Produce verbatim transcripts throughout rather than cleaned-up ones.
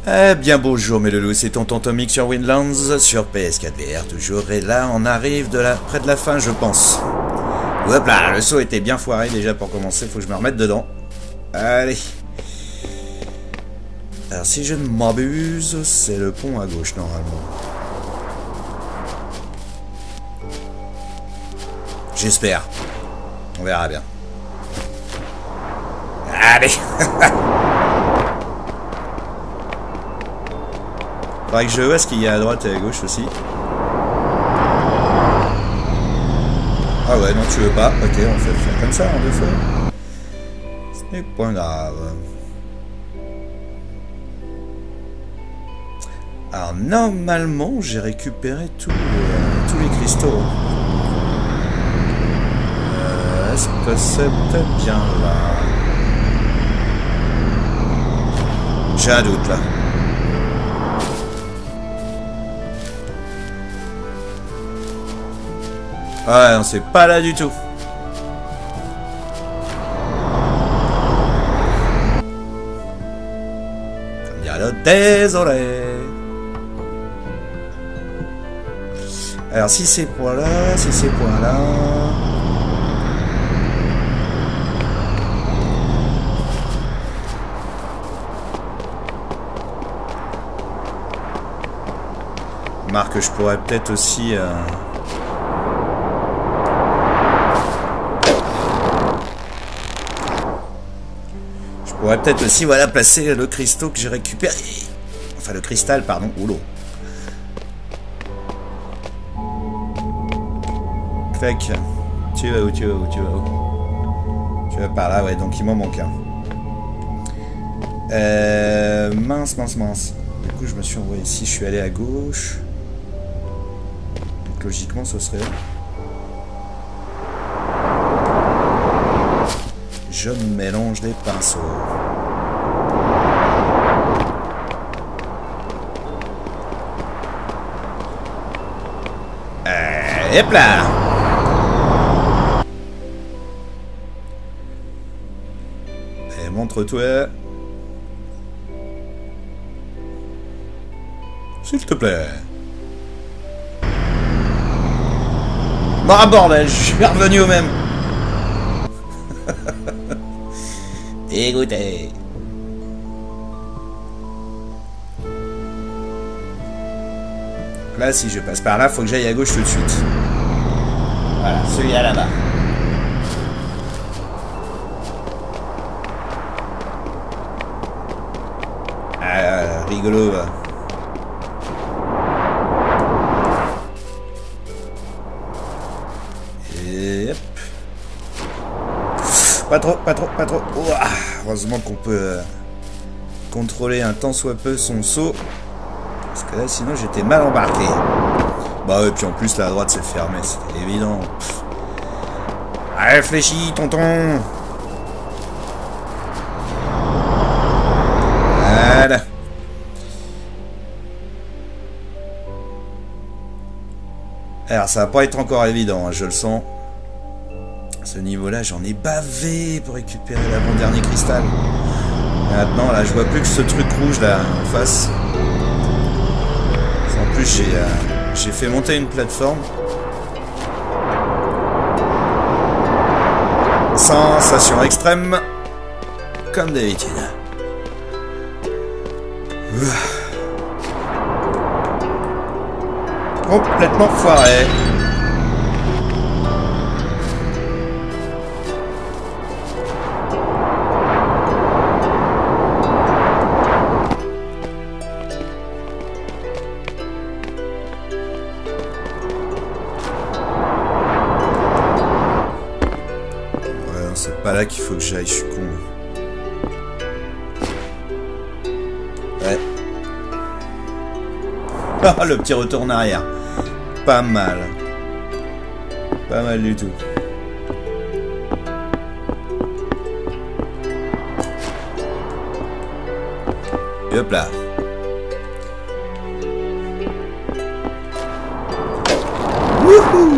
Eh bien bonjour mes loulous, c'est Tonton Tomic sur Windlands, sur P S quatre V R toujours, et là on arrive de la, près de la fin je pense. Hop là, le saut était bien foiré déjà pour commencer, faut que je me remette dedans. Allez. Alors si je ne m'abuse, c'est le pont à gauche normalement. J'espère. On verra bien. Allez. Faudrait que je vois ce qu'il y a à droite et à gauche aussi. Ah ouais, non, tu veux pas. Ok, on fait faire comme ça en deux fois. Ce n'est pas grave. Alors, normalement, j'ai récupéré tous les, tous les cristaux. Euh, Est-ce que c'est peut-être bien là? J'ai un doute là. Ouais, non, c'est pas là du tout. Comme dirait l'autre, désolé. Alors, si ces points-là, si ces points-là... Remarque, je pourrais peut-être aussi... Euh... On pourrait peut-être aussi, voilà, placer le cristaux que j'ai récupéré. Enfin, le cristal, pardon. Oulot. Clac. Tu vas où, tu vas où, tu vas où? Tu vas par là, ouais, donc il m'en manque un. Euh, mince, mince, mince. Du coup, je me suis envoyé ici, je suis allé à gauche. Donc, logiquement, ce serait... Je mélange les pinceaux. Euh, hop là. Et montre-toi. S'il te plaît. Bah bordel, je suis revenu au même. Écoutez. Là, si je passe par là, faut que j'aille à gauche tout de suite. Voilà, celui-là là-bas. Ah, rigolo. Va. Et hop. Pas trop, pas trop, pas trop. Ouah, heureusement qu'on peut euh, contrôler un tant soit peu son saut. Parce que là, sinon, j'étais mal embarqué. Bah ouais, puis en plus, là, à droite, c'est fermé. C'était évident. Pff. Réfléchis, tonton. Voilà. Alors, ça va pas être encore évident, hein, je le sens. Ce niveau-là, j'en ai bavé pour récupérer l'avant-dernier cristal. Maintenant, là, je vois plus que ce truc rouge, là, en face. En plus, j'ai euh, j'ai fait monter une plateforme. Sensation extrême. Comme d'habitude. Complètement foiré. C'est pas là qu'il faut que j'aille, je suis con. Ouais. Ah, le petit retour en arrière. Pas mal. Pas mal du tout. Et hop là. Wouhou!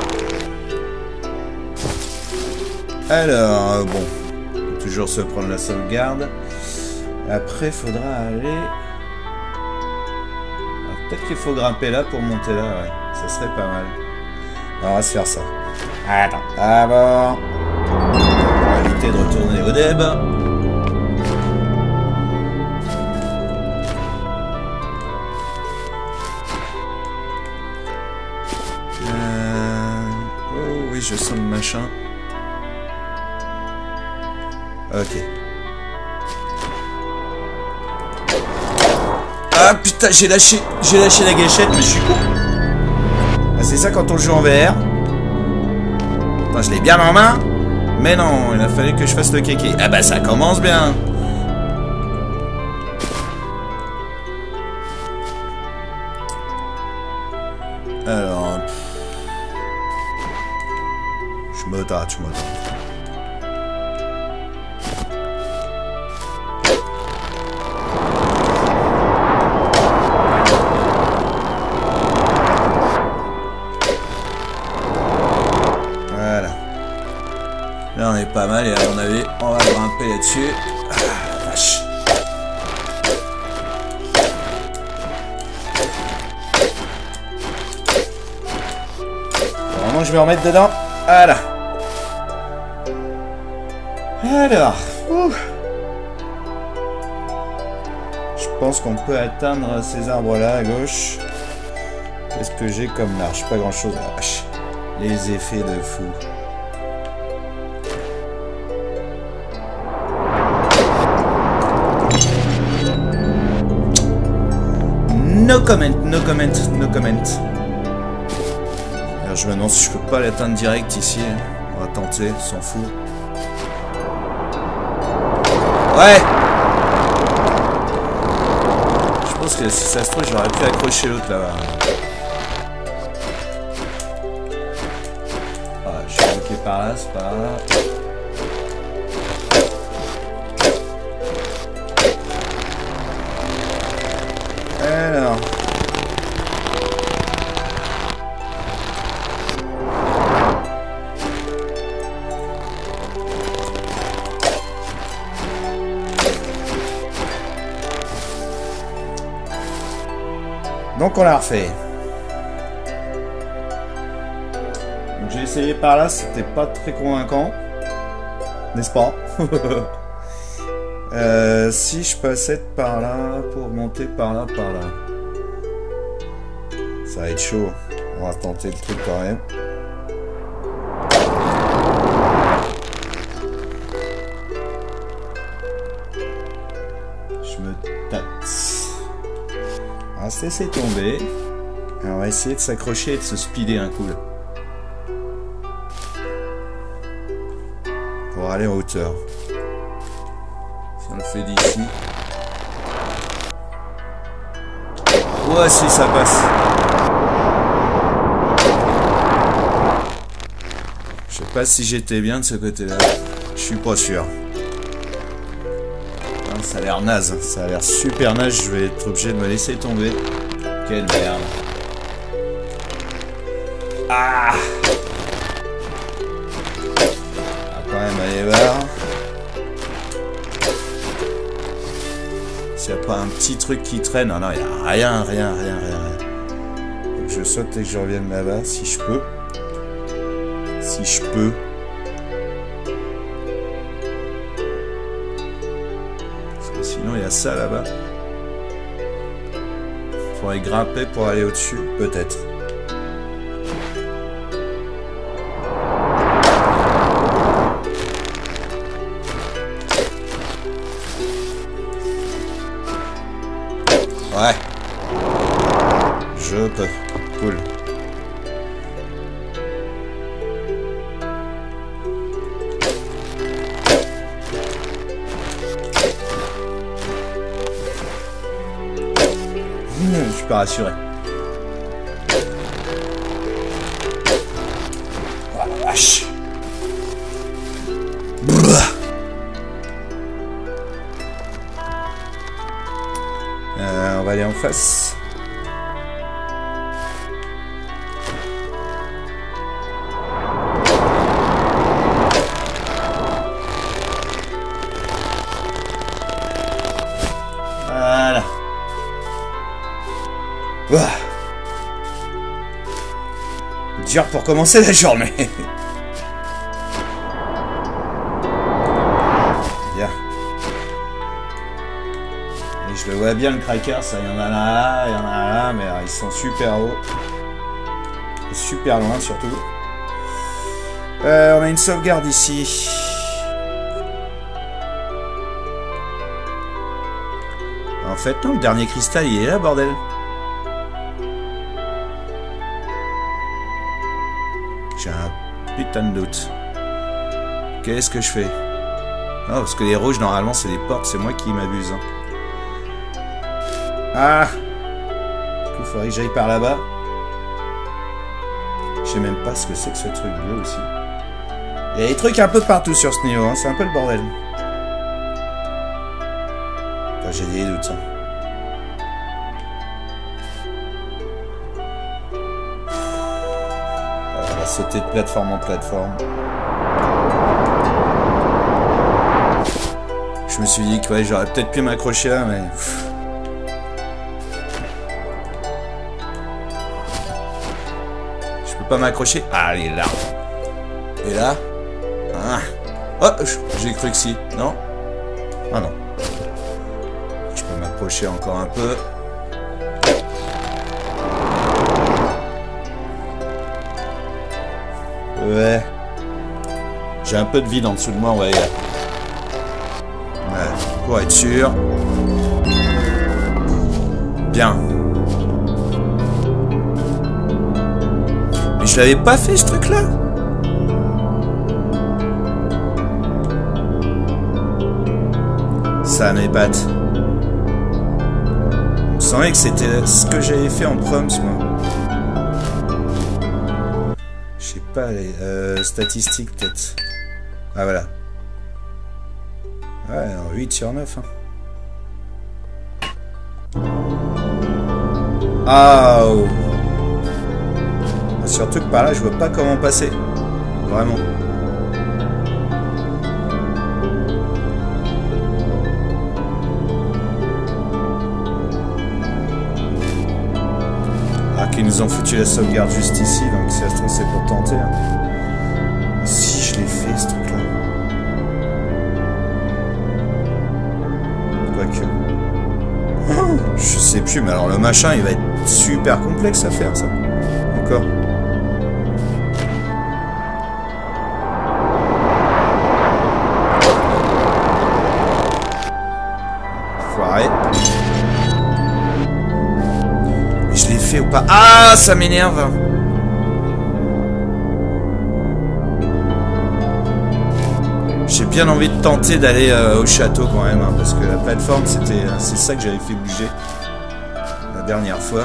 Alors, bon, toujours se prendre la sauvegarde. Après, faudra aller Peut-être qu'il faut grimper là pour monter là, ouais. Ça serait pas mal. Alors, on va se faire ça. Attends. D'abord, on va éviter de retourner au deb. Euh... Oh oui, je sens le machin. Ok. Ah putain, j'ai lâché, j'ai lâché la gâchette, mais je suis con. Ah, c'est ça quand on joue en V R. Attends, je l'ai bien en main. Mais non, il a fallu que je fasse le kéké. Ah bah ça commence bien. Alors... Je me tâte, je me tâte. Là on est pas mal et à mon avis on va grimper là-dessus. Ah, vache. Faut vraiment que je me remette dedans. Voilà. Alors. Ouh. Je pense qu'on peut atteindre ces arbres là à gauche. Qu'est-ce que j'ai comme large? Pas grand chose. Ah, vache. Les effets de fou. No comment, no comment, no comment. Alors je me demande si je peux pas l'atteindre direct ici. On va tenter, s'en fout. Ouais. Je pense que si ça se trouve, j'aurais pu accrocher l'autre là-bas. Ah, je suis bloqué par là, c'est pas grave. Alors. Donc on l'a refait. Donc j'ai essayé par là, c'était pas très convaincant. N'est-ce pas? Euh, si je passais par là pour monter par là, par là. Ça va être chaud. On va tenter le truc quand même. Je me tâte. On va se laisser tomber. Et on va essayer de s'accrocher et de se speeder un coup là. Pour aller en hauteur. On le fait d'ici. Ouais, si ça passe. Je sais pas si j'étais bien de ce côté-là. Je suis pas sûr. Non, ça a l'air naze. Ça a l'air super naze. Je vais être obligé de me laisser tomber. Quelle merde. Ah! On va quand même aller voir. S'il n'y a pas un petit truc qui traîne. Non, non, il n'y a rien, rien, rien, rien, rien. Donc je saute et que je revienne là-bas, si je peux. Si je peux. Parce que sinon, il y a ça là-bas. Il faudrait grimper pour aller au-dessus, peut-être. Ouais. Je peux. Cool. Je suis pas rassuré. Oh la vache. Euh, on va aller en face. Voilà. Ouah. Dur pour commencer la journée. Bien. Et je le vois bien le cracker, ça, il y en a là, il y en a là, mais alors, ils sont super hauts. Et super loin surtout. Euh, on a une sauvegarde ici. En fait, non, le dernier cristal, il est là, bordel. J'ai un putain de doute. Qu'est-ce que je fais? Non, parce que les rouges, normalement, c'est des portes. C'est moi qui m'abuse. Hein. Ah! Du coup, il faudrait que j'aille par là-bas. Je sais même pas ce que c'est que ce truc bleu aussi. Il y a des trucs un peu partout sur ce niveau. Hein. C'est un peu le bordel. Enfin, j'ai des doutes. Hein. On va sauter de plateforme en plateforme. Je me suis dit que ouais, j'aurais peut-être pu m'accrocher là, mais... Je peux pas m'accrocher. Ah, elle est là. Et là ah. Oh, j'ai cru que si. Non? Ah non. Je peux m'approcher encore un peu. Ouais. J'ai un peu de vide en dessous de moi, ouais. Ouais, pour être sûr. Bien. Mais je l'avais pas fait, ce truc-là. Ça m'épate. Il me semblait que c'était ce que j'avais fait en proms, moi. Je sais pas, les euh, statistiques, peut-être. Ah, voilà. Ouais, non, huit sur neuf. Hein. Ah, oh. Surtout que par là, je vois pas comment passer. Vraiment. Ah, qu'ils nous ont foutu la sauvegarde juste ici, donc si ça se trouve, c'est pour tenter. Hein. Si je l'ai fait, ce truc-là. Quoique. Oh, je sais plus, mais alors le machin, il va être super complexe à faire, ça. Encore. Foiré. Mais je l'ai fait ou pas? Ah, ça m'énerve. J'ai bien envie de tenter d'aller euh, au château quand même, hein, parce que la plateforme, c'était, c'est ça que j'avais fait bouger la dernière fois.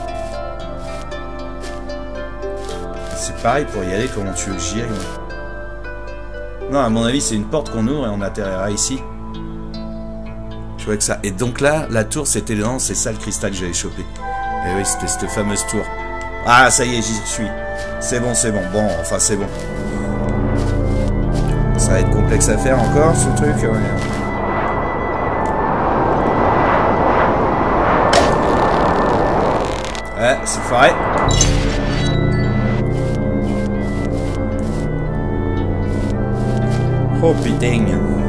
C'est pareil pour y aller, comment tu veux que j'y aille? Non, à mon avis, c'est une porte qu'on ouvre et on atterrira ici. Je vois que ça. Et donc là, la tour, c'était non, c'est ça le cristal que j'avais chopé. Et oui, c'était cette fameuse tour. Ah, ça y est, j'y suis. C'est bon, c'est bon. Bon, enfin, c'est bon. Ça va être complexe à faire encore, ce truc. Ouais, ouais c'est foiré. Oh putain.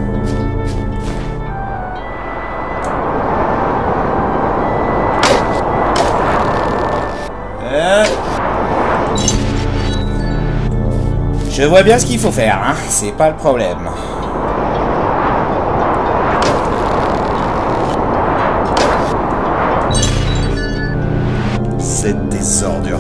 Euh... Je vois bien ce qu'il faut faire, hein. C'est pas le problème. C'est des ordures.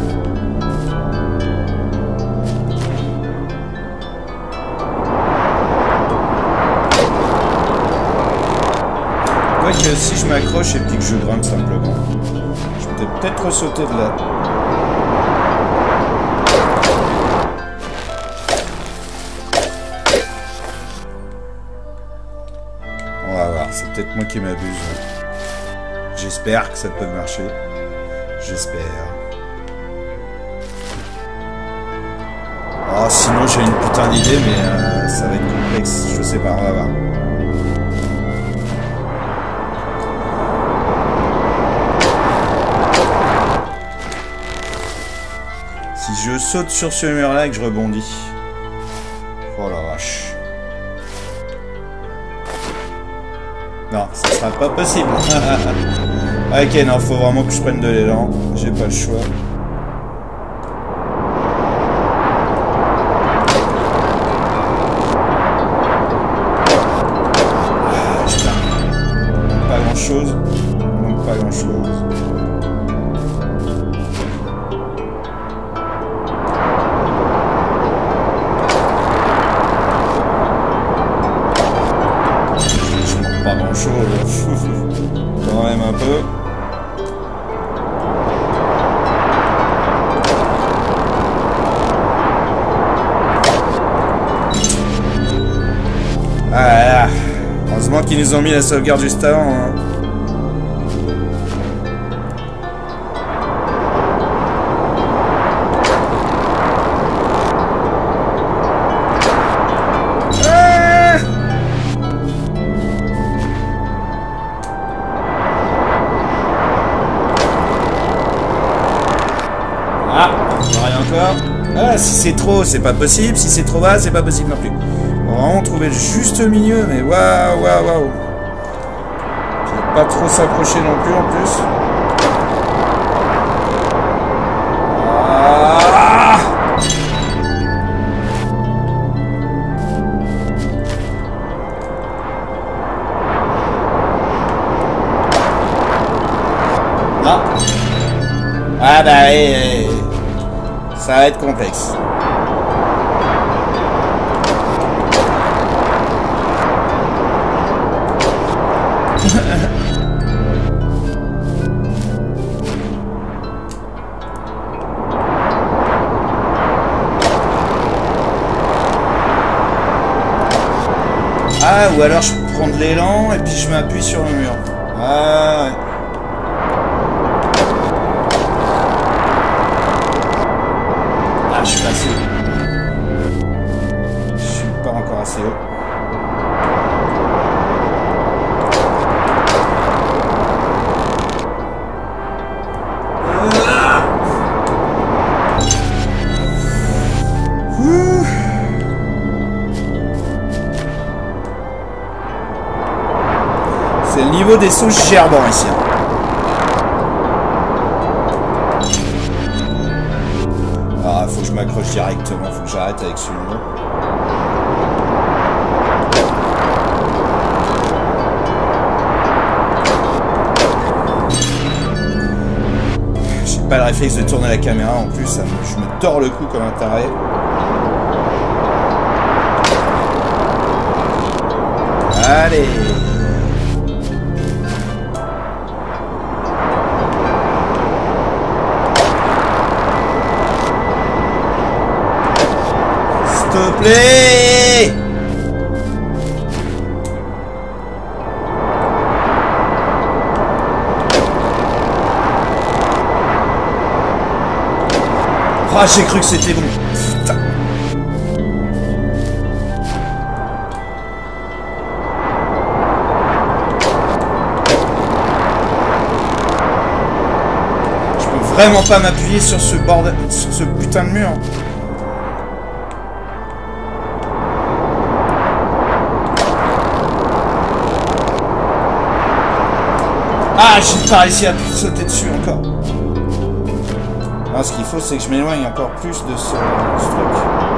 Quoique si je m'accroche et puis que je grimpe simplement, je peux peut-être sauter de là. On va voir, c'est peut-être moi qui m'abuse. J'espère que ça peut marcher. J'espère. Oh, sinon j'ai une putain d'idée, mais euh, ça va être complexe. Je sais pas, on va voir. saute sur ce mur-là et que je rebondis. Oh la vache. Non, ça sera pas possible. Ok, non, faut vraiment que je prenne de l'élan. J'ai pas le choix. Ah, putain. Pas grand chose. Donc pas grand chose. Pas grand chose. Quand même un peu. Ah, heureusement qu'ils nous ont mis la sauvegarde juste avant. Hein. Ah, rien encore. Ah, si c'est trop, c'est pas possible. Si c'est trop bas, c'est pas possible non plus. On va vraiment trouver le juste milieu, mais waouh, waouh, waouh. Pas trop s'approcher non plus en plus. Ah, non. Ah bah oui, oui. Ça va être complexe. Ah, ou alors je prends de l'élan et puis je m'appuie sur le mur. Ah, ouais. Ah, je suis pas assez haut. Je suis pas encore assez haut. C'est le niveau des sauts gerbants ici. Ah, faut que je m'accroche directement, faut que j'arrête avec celui-là. J'ai pas le réflexe de tourner la caméra en plus, ça me, je me tords le cou comme un taré. Allez! S'il te plaît! Ah, j'ai cru que c'était bon. Putain. Je peux vraiment pas m'appuyer sur ce bordel, sur ce putain de mur. Ah, j'ai pas réussi à sauter dessus encore. Non, ce qu'il faut, c'est que je m'éloigne encore plus de ce, ce truc.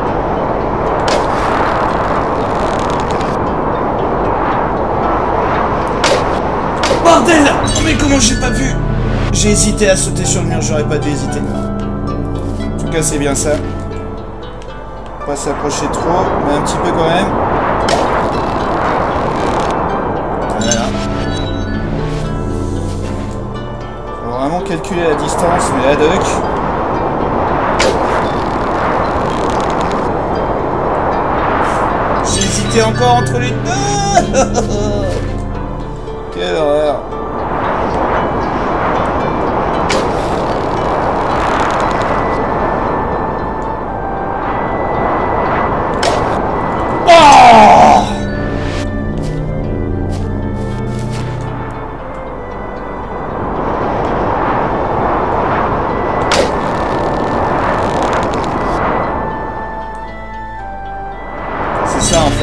Bordel! Oh, mais comment j'ai pas vu? J'ai hésité à sauter sur le mur, j'aurais pas dû hésiter. En tout cas, c'est bien ça. Pas s'approcher trop, mais un petit peu quand même. Voilà. Faut vraiment calculer la distance, mais la duck. J'ai hésité encore entre les deux. Quelle horreur. Oh!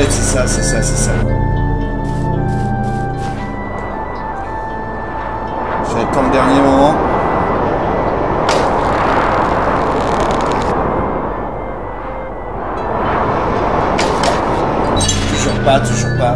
fait, c'est ça, c'est ça, c'est ça. J'attends le dernier moment. Toujours pas, toujours pas.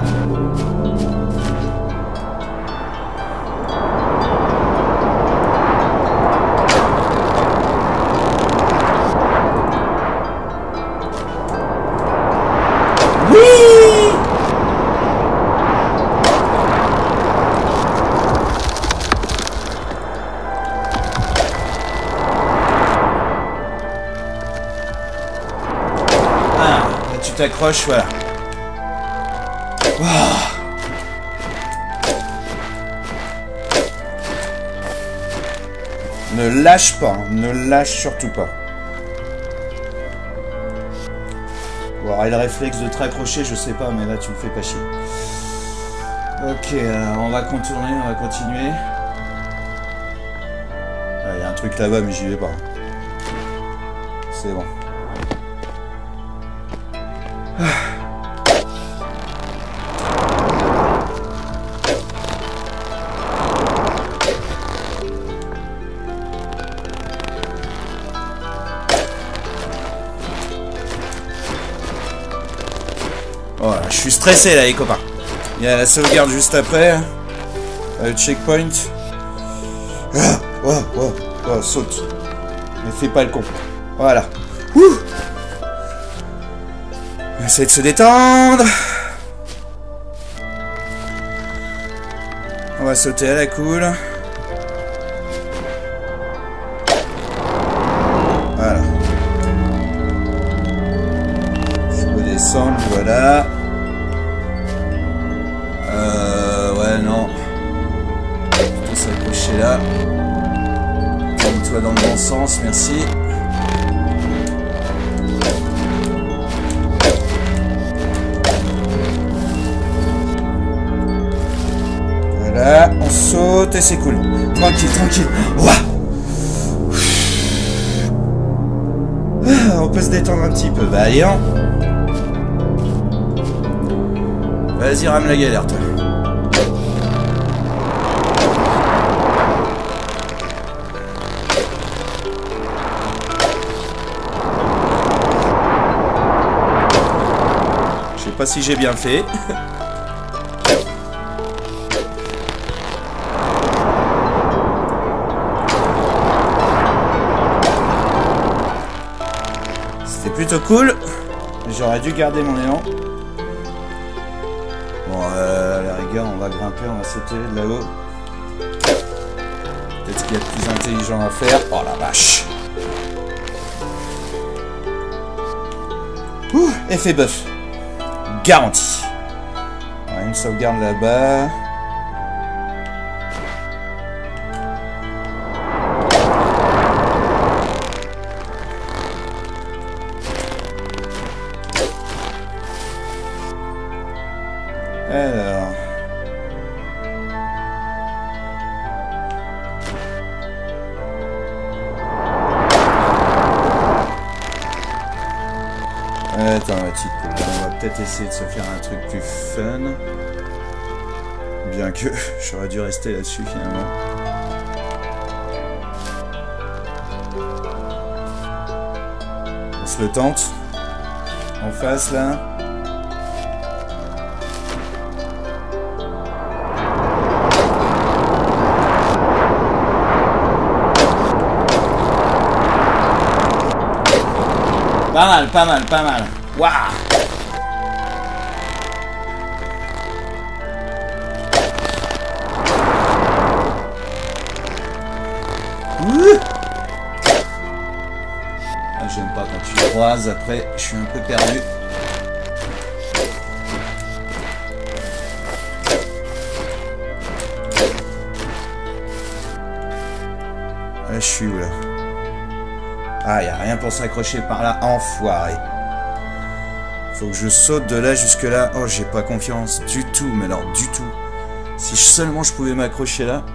T'accroches, voilà. Wow. Ne lâche pas, hein. Ne lâche surtout pas. Bon, alors, le réflexe de te raccrocher, je sais pas, mais là tu me fais pas chier. Ok, alors, on va contourner, on va continuer. Il y a un truc là-bas, mais j'y vais pas. C'est bon. Voilà, je suis stressé là les copains. Il y a la sauvegarde juste après. Le checkpoint. Ah, oh, oh, oh, saute. Mais fais pas le con. Voilà. Ouh. On va essayer de se détendre. On va sauter à la cool. Voilà. Je peux descendre, voilà. Euh, ouais, non. Je peux s'accrocher là. Tourne-toi dans le bon sens, merci. Voilà, on saute et c'est cool. Tranquille, tranquille. Ouah. Ah, on peut se détendre un petit peu. Bah allez, hein. Vas-y, rame la galère, toi. Je sais pas si j'ai bien fait. C'était plutôt cool. J'aurais dû garder mon élan. Bon, euh, à la rigueur, on va grimper, on va sauter de là-haut. Peut-être qu'il y a de plus intelligent à faire. Oh la vache. Ouh, effet buff. Garanti. Alors, une sauvegarde là-bas. Alors. Attends, ma petite poule. On va peut-être essayer de se faire un truc plus fun. Bien que j'aurais dû rester là-dessus finalement. On se le tente. En face là. Pas mal, pas mal, pas mal. Waouh! Ah, j'aime pas quand tu croises, après je suis un peu perdu. Là, je suis où là? Ah, y a rien pour s'accrocher par là, enfoiré. Faut que je saute de là jusque là. Oh, j'ai pas confiance du tout, mais alors du tout. Si seulement je pouvais m'accrocher là.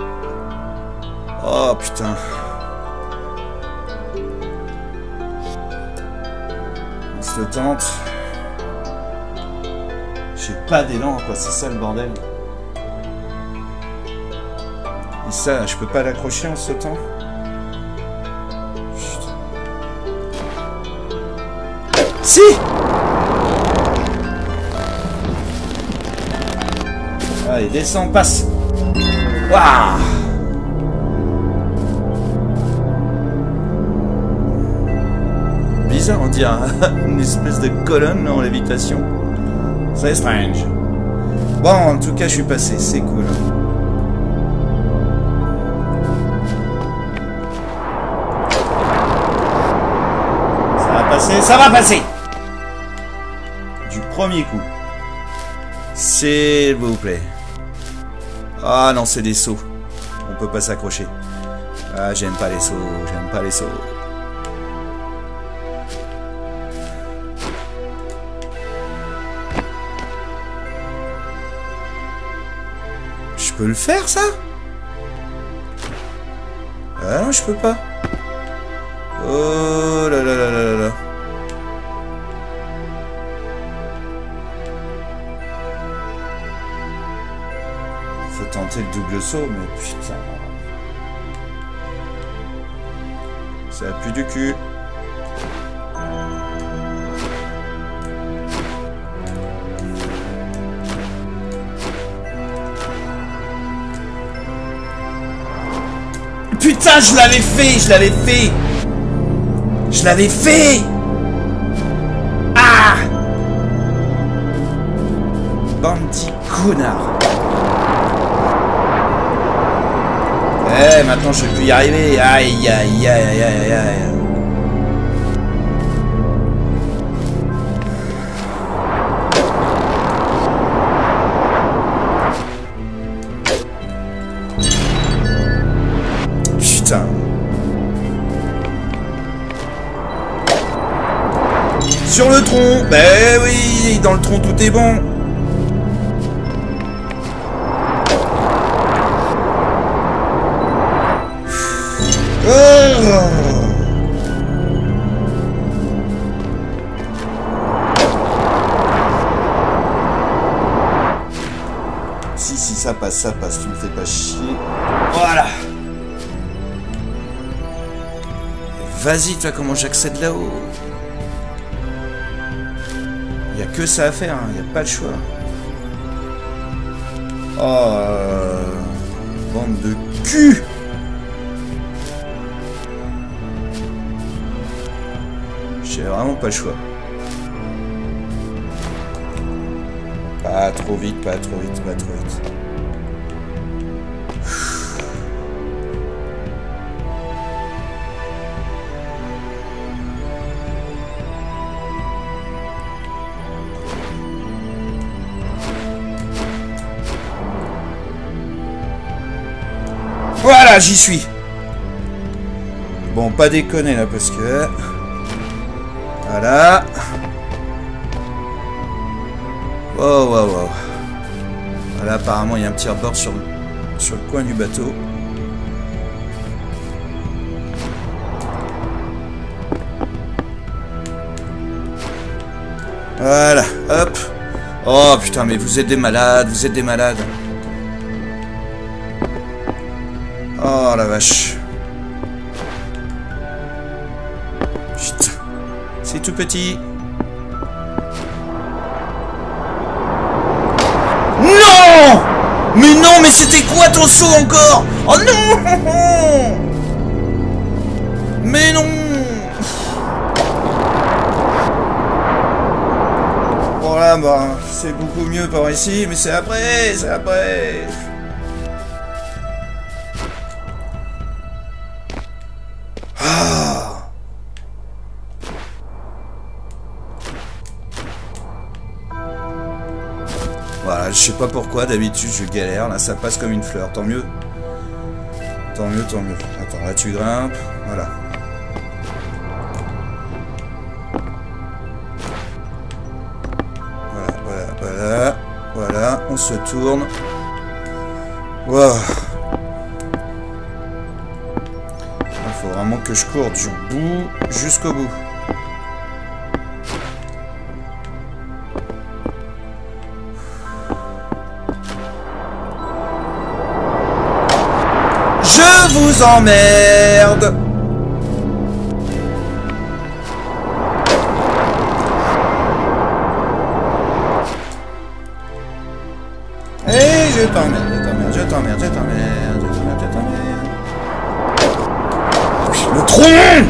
Oh putain. se le tente. J'ai pas d'élan, quoi, c'est ça le bordel. Et ça, je peux pas l'accrocher en sautant. Chut. Si! Allez, descends, passe! Waouh! Bizarre, on dirait une espèce de colonne en lévitation. C'est strange. Bon, en tout cas, je suis passé, c'est cool. Ça va passer, ça va passer! Du premier coup. S'il vous plaît. Ah non, c'est des sauts. On peut pas s'accrocher. Ah, j'aime pas les sauts, j'aime pas les sauts. Je peux le faire, ça? Ah non, je peux pas. Oh là là là là là là. Faut tenter le double saut, mais putain. Ça pue du cul. Putain, je l'avais fait, je l'avais fait. Je l'avais fait. Ah! Bandit connard. Eh, maintenant je peux y arriver. Aïe, aïe, aïe, aïe, aïe, aïe. Putain. Sur le tronc. Ben oui, dans le tronc tout est bon. Si, si, ça passe, ça passe, tu me fais pas chier. Voilà. Vas-y, toi, comment j'accède là-haut? Il n'y a que ça à faire, il hein, n'y a pas le choix. Oh, euh, bande de cul. J'ai vraiment pas le choix. Pas trop vite, pas trop vite, pas trop vite. Voilà, j'y suis. Bon, pas déconner là, parce que... Voilà. Oh, wow, wow. Voilà, apparemment, il y a un petit rebord sur, sur le coin du bateau. Voilà, hop. Oh, putain, mais vous êtes des malades, vous êtes des malades. Oh, la vache. Putain. C'est tout petit. Non! Mais non, mais c'était quoi ton saut encore? Oh non! Mais non! Bon là, bah, c'est beaucoup mieux par ici, mais c'est après, c'est après. Ah! Voilà, je sais pas pourquoi, d'habitude je galère, là ça passe comme une fleur, tant mieux. Tant mieux, tant mieux. Attends, là tu grimpes, voilà. Voilà, voilà, voilà, voilà, on se tourne. Wow. Il faut vraiment que je cours du bout jusqu'au bout. vous emmerde. Et je t'emmerde, je t'emmerde, je t'emmerde, je t'emmerde, je t'emmerde, je t'emmerde. Le tronc!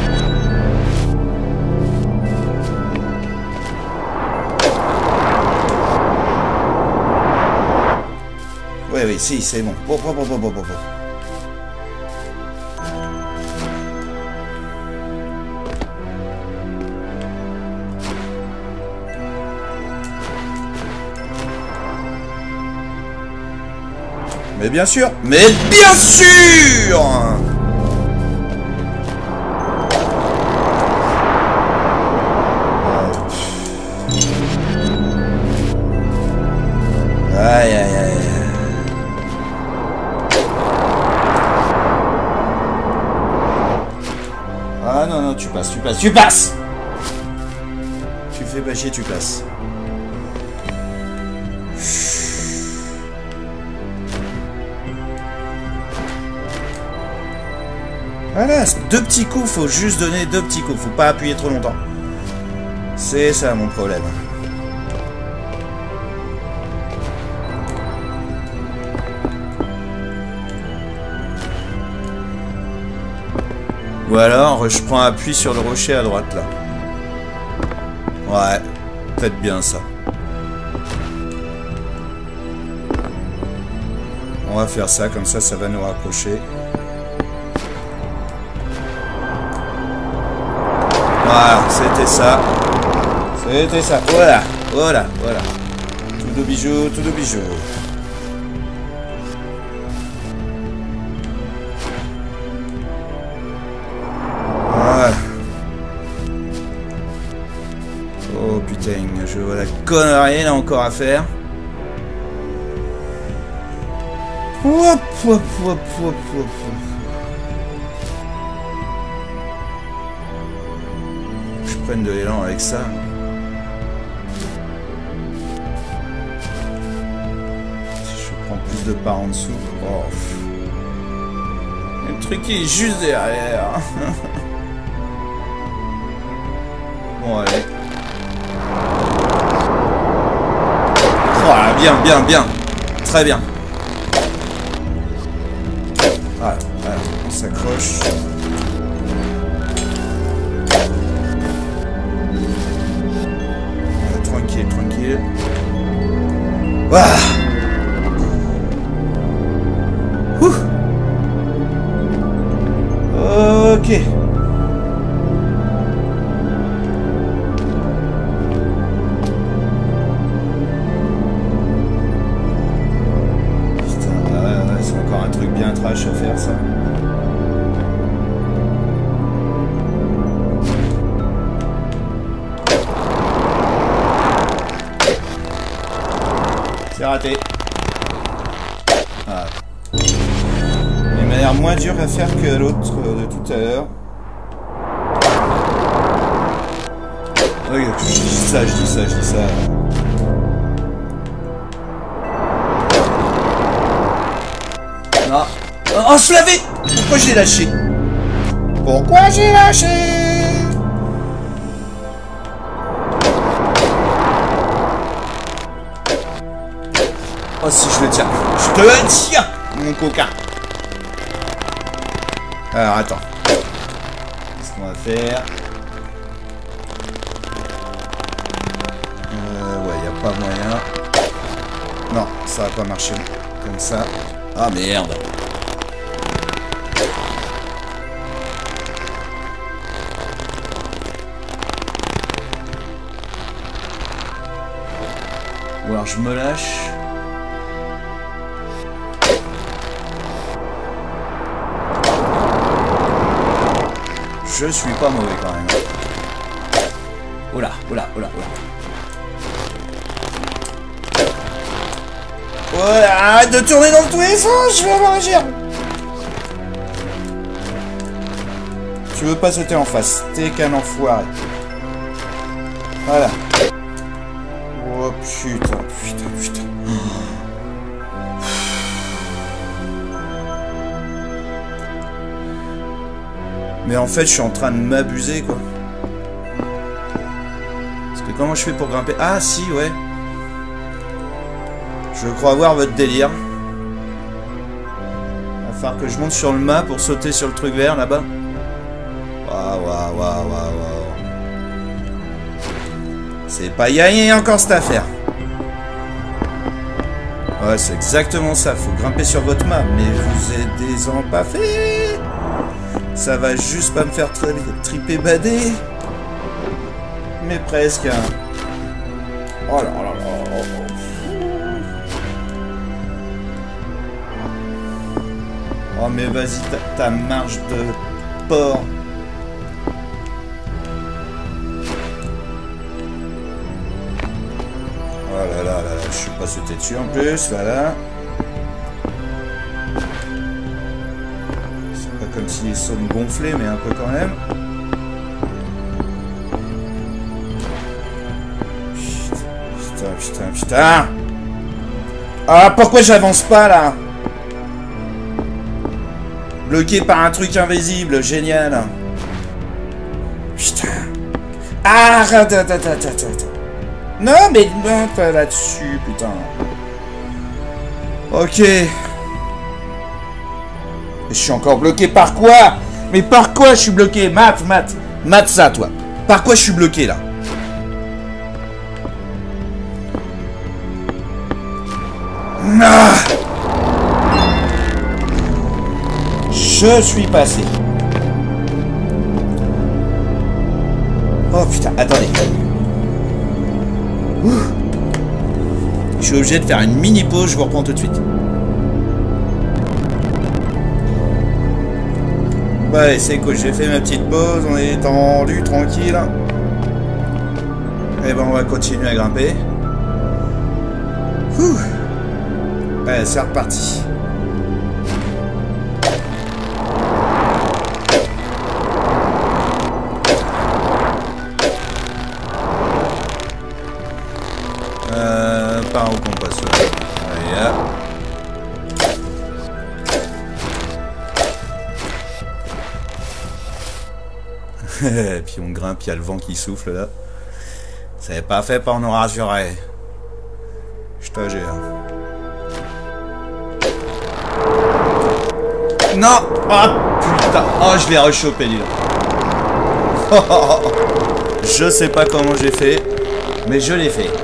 Oui, oui, si, c'est bon. Bon, bon, bon, bon, bon, bon, bon. Mais bien sûr, mais bien sûr! Aïe, aïe, aïe. Ah non, non, tu passes, tu passes, tu passes! Tu fais pas chier, tu passes. Voilà, deux petits coups, faut juste donner deux petits coups, faut pas appuyer trop longtemps. C'est ça mon problème. Ou alors, je prends appui sur le rocher à droite, là. Ouais, peut-être bien ça. On va faire ça, comme ça, ça va nous rapprocher. Voilà, c'était ça. C'était ça. Voilà, voilà, voilà. Tout de bijoux, tout de bijoux. Voilà. Oh putain, je vois la connerie là encore à faire. Hop, hop, hop, hop, hop. De l'élan avec ça. Si je prends plus de part en dessous. Oh. Le truc qui est juste derrière. Bon allez. Voilà, bien, bien, bien. Très bien. Voilà, voilà. On s'accroche. Tranquille, tranquille. Voilà. Ouh. Ok. Putain, ouais, c'est encore un truc bien trash à faire ça. C'est raté. Voilà. Il m'a l'air moins dur à faire que l'autre de tout à l'heure. Oui, je dis ça, je dis ça, je dis ça. Non. Oh, je l'avais! Pourquoi j'ai lâché? Pourquoi j'ai lâché? Oh si je le tiens, je te le tiens, mon coquin. Alors attends, qu'est-ce qu'on va faire? Euh, ouais, y a pas moyen. Non, ça va pas marcher comme ça. Ah merde. Ou alors je me lâche. Je suis pas mauvais quand même. Oula, oula, oula, oula. Ouais, arrête de tourner dans tous les sens, je vais avoir la gerbe. Tu veux pas sauter en face, t'es qu'un enfoiré. Voilà. Oh putain, putain, putain. Mais en fait, je suis en train de m'abuser, quoi. Parce que comment je fais pour grimper? Ah, si, ouais. Je crois voir votre délire. Il va falloir que je monte sur le mât pour sauter sur le truc vert, là-bas. Waouh, waouh, waouh, waouh, waouh. C'est pas gagné encore, cette affaire. Ouais, c'est exactement ça. Faut grimper sur votre mât. Mais vous êtes des empaffés. Ça va juste pas me faire tri triper bader. Mais presque. Hein. Oh là là là. Oh mais vas-y, ta, ta marche de porc. Oh là là là là, je suis pas sauté dessus en plus, voilà. C'est pas comme si les sauts me gonflaient, mais un peu quand même. Putain, putain, putain. Ah, pourquoi j'avance pas là? Bloqué par un truc invisible, génial. Putain. Ah, attends, attends, attends, attends. Non, mais non, pas là-dessus, putain. Ok. Je suis encore bloqué par quoi? Mais par quoi je suis bloqué? Mat, mat. Mat ça, toi. Par quoi je suis bloqué, là? Ah, je suis passé. Oh, putain, attendez. Ouh. Je suis obligé de faire une mini pause, je vous reprends tout de suite. Ouais, c'est cool, j'ai fait ma petite pause, on est tendu, tranquille. Et ben on va continuer à grimper. Ouh. Allez, c'est reparti. Par où qu'on passe là. Allez, là. Et puis on grimpe, il y a le vent qui souffle là. C'est pas fait pour nous rassurer. Je te jure. Non. Oh putain. Oh, je l'ai rechopé lui là. Je sais pas comment j'ai fait, mais je l'ai fait.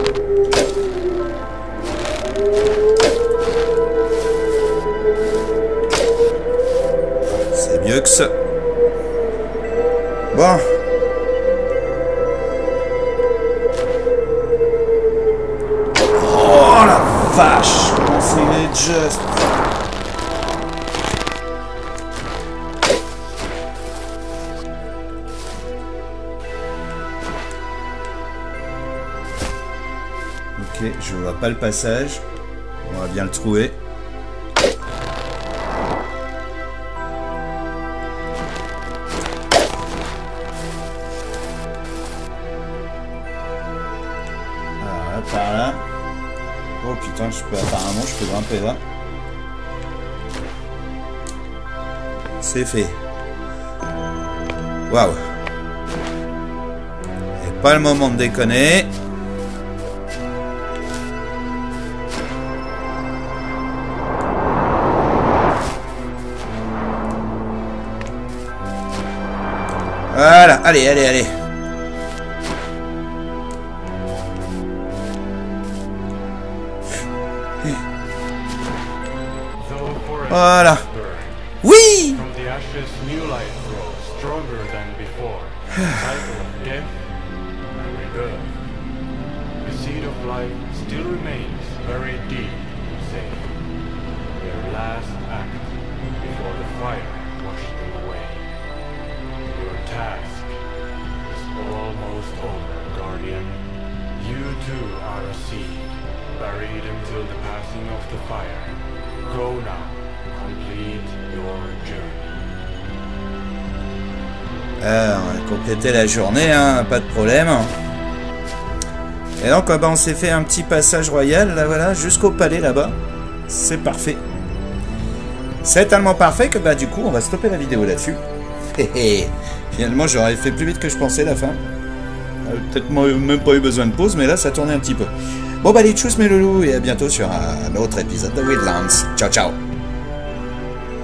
Mieux que ça. Bon. Oh la vache. Comment c'est juste. Ok, je vois pas le passage. On va bien le trouver. Par là. Oh putain, je peux apparemment je peux grimper là. C'est fait. Waouh. Et pas le moment de déconner. Voilà, allez, allez, allez. Voilà. Oui. Buried until the passing of the fire. Go now. Complete your journey. Euh, on a complété la journée, hein, pas de problème. Et donc, bah, on s'est fait un petit passage royal, là, voilà, jusqu'au palais, là-bas. C'est parfait. C'est tellement parfait que, bah, du coup, on va stopper la vidéo là-dessus. Hé hé. Finalement, j'aurais fait plus vite que je pensais la fin. Euh, Peut-être même pas eu besoin de pause, mais là, ça tournait un petit peu. Bon, bah, allez, tchuss mes loulous, et à bientôt sur un autre épisode de Wildlands. Ciao, ciao.